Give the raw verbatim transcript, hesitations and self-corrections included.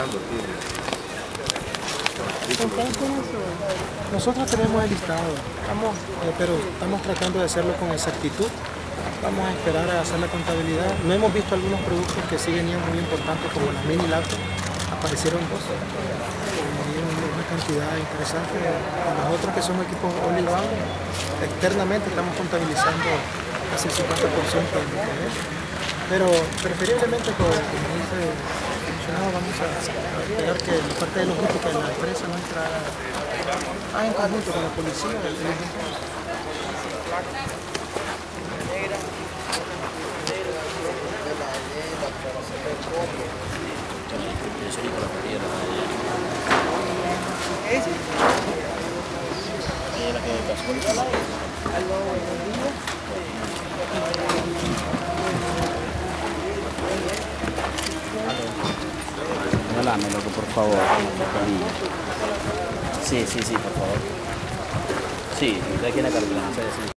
trabajando aquí. ¿Ustedes tienen su...? Nosotros tenemos el listado, estamos, eh, pero estamos tratando de hacerlo con exactitud. Vamos a esperar a hacer la contabilidad. No hemos visto algunos productos que sí venían muy importantes, como las mini laptops. Aparecieron dos, una cantidad interesante. Los otros que son equipos Olivan, externamente estamos contabilizando casi el cincuenta por ciento del mercado. Pero preferiblemente, como dice el funcionario, vamos a esperar que la parte de logística de la empresa nuestra haga en conjunto con la policía. El, el Regálame, loco, por favor. Sí, sí, sí, por favor. Sí, de aquí en la carpeta.